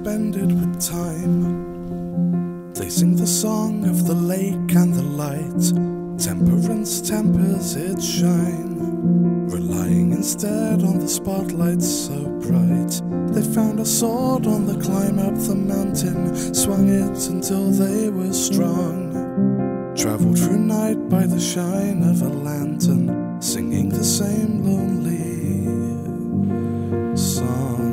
expended with time. They sing the song of the lake and the light. Temperance tempers its shine, relying instead on the spotlight so bright. They found a sword on the climb up the mountain, swung it until they were strong. Travelled through night by the shine of a lantern, singing the same lonely song.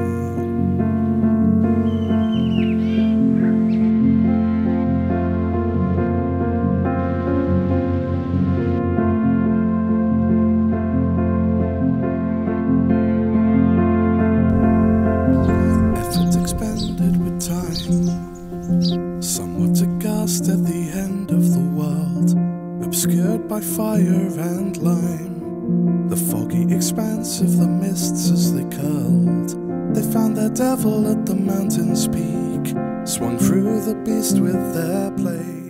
Effort expended with time, somewhat aghast at the end of the world, obscured by fire and lime. The foggy expanse of the mists as they curled, they found their devil at the mountain's peak, swung through the beast with their blade.